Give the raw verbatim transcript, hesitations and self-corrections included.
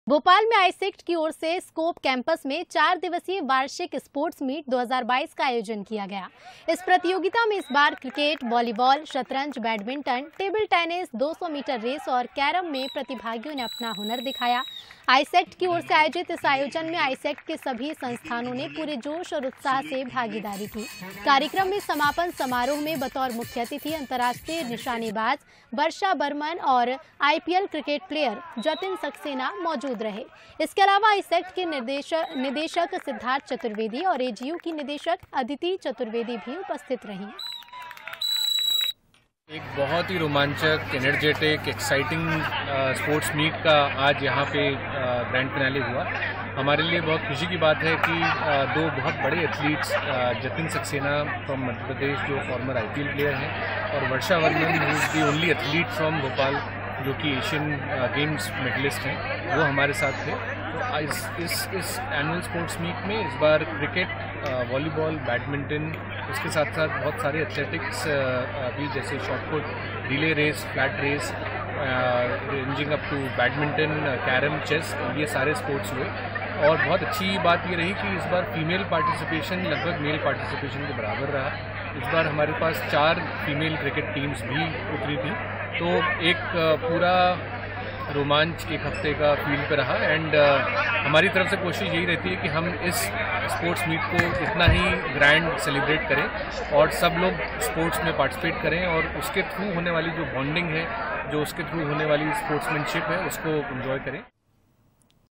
भोपाल में आईसेक्ट की ओर से स्कोप कैंपस में चार दिवसीय वार्षिक स्पोर्ट्स मीट दो हज़ार बाईस का आयोजन किया गया। इस प्रतियोगिता में इस बार क्रिकेट, वॉलीबॉल, शतरंज, बैडमिंटन, टेबल टेनिस, दो सौ मीटर रेस और कैरम में प्रतिभागियों ने अपना हुनर दिखाया। आईसेक्ट की ओर से आयोजित इस आयोजन में आईसेक्ट के सभी संस्थानों ने पूरे जोश और उत्साह से भागीदारी की। कार्यक्रम में समापन समारोह में बतौर मुख्य अतिथि अंतर्राष्ट्रीय निशानेबाज वर्षा बर्मन और IPL cricket player Jatin Saxena मौजूद रहे। इसके अलावा आईसेक्ट के निर्देशक निदेशक सिद्धार्थ चतुर्वेदी और एजीयू की निदेशक अदिति चतुर्वेदी भी उपस्थित रही। एक बहुत ही रोमांचक, एनर्जेटिक, एक्साइटिंग स्पोर्ट्स मीट का आज यहाँ पे ग्रैंड फिनाले हुआ। हमारे लिए बहुत खुशी की बात है कि आ, दो बहुत बड़े एथलीट्स जतिन सक्सेना फ्रॉम मध्य प्रदेश जो फॉर्मर आईपीएल प्लेयर हैं और Varsha Varman who is the only athlete from Bhopal जो कि एशियन गेम्स मेडलिस्ट हैं, वो हमारे साथ थे। तो इस इस इस एनुअल स्पोर्ट्स मीट में इस बार क्रिकेट, वॉलीबॉल, बैडमिंटन, उसके साथ साथ बहुत सारे एथलेटिक्स भी जैसे shot put, relay race, flat race, ranging up to badminton, carrom, chess, ये सारे स्पोर्ट्स हुए। और बहुत अच्छी बात ये रही कि इस बार फीमेल पार्टिसिपेशन लगभग मेल पार्टिसिपेशन के बराबर रहा। इस बार हमारे पास चार फीमेल क्रिकेट टीम्स भी उतरी थी, तो एक पूरा रोमांच एक हफ्ते का फील्ड पे रहा। एंड uh, हमारी तरफ से कोशिश यही रहती है कि हम इस स्पोर्ट्स मीट को इतना ही ग्रैंड सेलिब्रेट करें और सब लोग स्पोर्ट्स में पार्टिसिपेट करें और उसके थ्रू होने वाली जो बॉन्डिंग है, जो उसके थ्रू होने वाली स्पोर्ट्समैनशिप है, उसको एंजॉय करें।